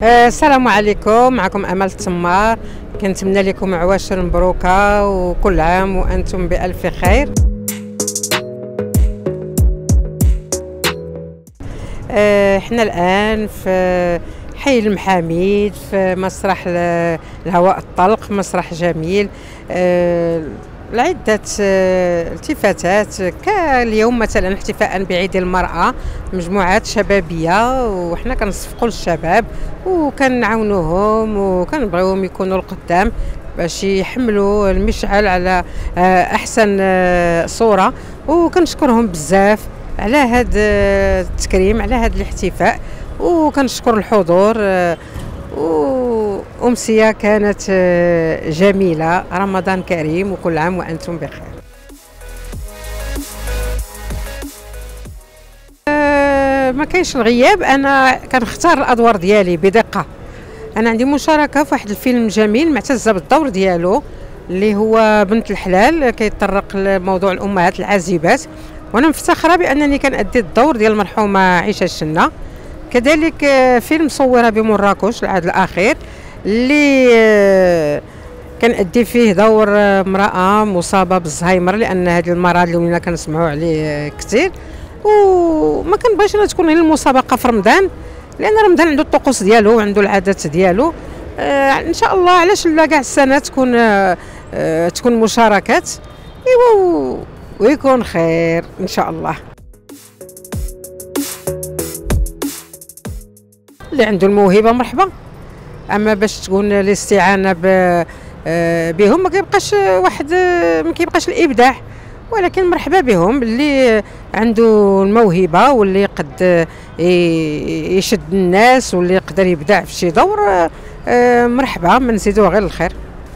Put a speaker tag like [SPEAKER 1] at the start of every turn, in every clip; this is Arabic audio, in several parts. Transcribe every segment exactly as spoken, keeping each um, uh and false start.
[SPEAKER 1] آه، السلام عليكم. معكم امل التمار. كنتمنى لكم عواشر مبروكه وكل عام وانتم بالف خير. آه، احنا الان في حي المحاميد في مسرح الهواء الطلق، مسرح جميل. آه، لعدة التفاتات كاليوم مثلا احتفاء بعيد المرأة، مجموعات شبابية وحنا كنصفقوا للشباب وكنعاونوهم وكنبغيوهم يكونوا القدام باش يحملوا المشعل على احسن صورة، وكنشكرهم بزاف على هذا التكريم، على هذا الاحتفاء، وكنشكر الحضور. وأمسية كانت جميلة. رمضان كريم وكل عام وأنتم بخير. أه ما كاينش الغياب، أنا كنختار الأدوار ديالي بدقة. أنا عندي مشاركة في واحد الفيلم جميل معتزة بالدور ديالو اللي هو بنت الحلال، كيتطرق لموضوع الأمهات العازبات، وأنا مفتخرة بأنني كنأدي الدور ديال المرحومة عيشة الشنة. كذلك فيلم صور بمراكش العهد الأخير اللي كنأدي فيه دور امرأة مصابة بالزهايمر، لأن هذا المرض اللي ولينا كنسمعوا عليه كثير، وما كنبغيش أنا تكون المسابقة في رمضان، لأن رمضان عنده الطقوس ديالو وعنده العادات ديالو. آه إن شاء الله علاش لا كاع السنة تكون آه تكون مشاركات، إيوا ويكون خير إن شاء الله. اللي عنده الموهبه مرحبا، اما باش تكون الاستعانه بهم ما كيبقاش واحد، ما كيبقاش الابداع، ولكن مرحبا بهم اللي عنده الموهبه واللي قد يشد الناس واللي يقدر يبدع في شي دور. مرحبا، ما نزيدوه غير الخير.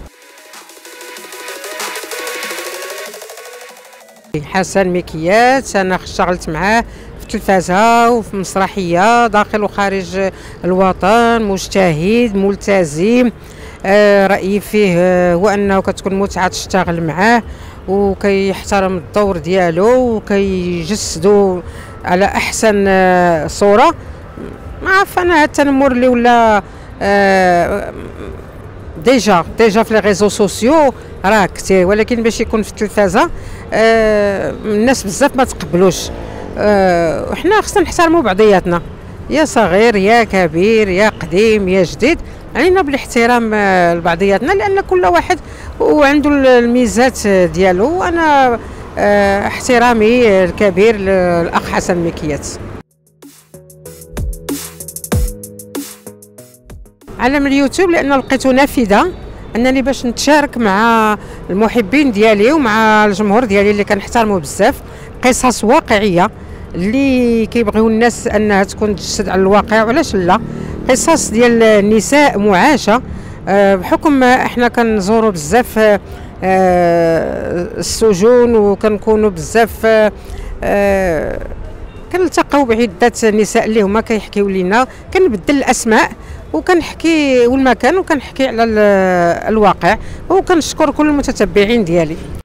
[SPEAKER 1] حسن مكيات انا اشتغلت معاه في التلفازه وفي مسرحيه داخل وخارج الوطن، مجتهد ملتزم. آه رأيي فيه آه هو انه كتكون متعه تشتغل معاه، وكيحترم الدور ديالو وكيجسدو على احسن آه صوره. ما عرف انا هذا التنمر اللي ولا آه ديجا ديجا في لي ريزو سوسيو راه كثير، ولكن باش يكون في التلفازه آه الناس بزاف ما تقبلوش. أه وحنا خصنا نحترموا بعضياتنا، يا صغير يا كبير يا قديم يا جديد، علينا بالاحترام لبعضياتنا، لان كل واحد وعنده الميزات ديالو. وانا أه احترامي الكبير للاخ حسن مكيات. عالم اليوتيوب لان لقيته نافذه انني باش نتشارك مع المحبين ديالي ومع الجمهور ديالي اللي كنحترمه بزاف، قصص واقعيه اللي كيبغيو الناس انها تكون تجسد على الواقع، وعلاش لا، قصص ديال النساء معاشه. أه بحكم احنا كنزوروا بزاف أه السجون وكنكونوا بزاف أه كنلتقاو بعده نساء اللي هما كيحكيو لينا، كنبدل الاسماء وكنحكي والمكان وكنحكي على الواقع، وكنشكر كل المتتبعين ديالي.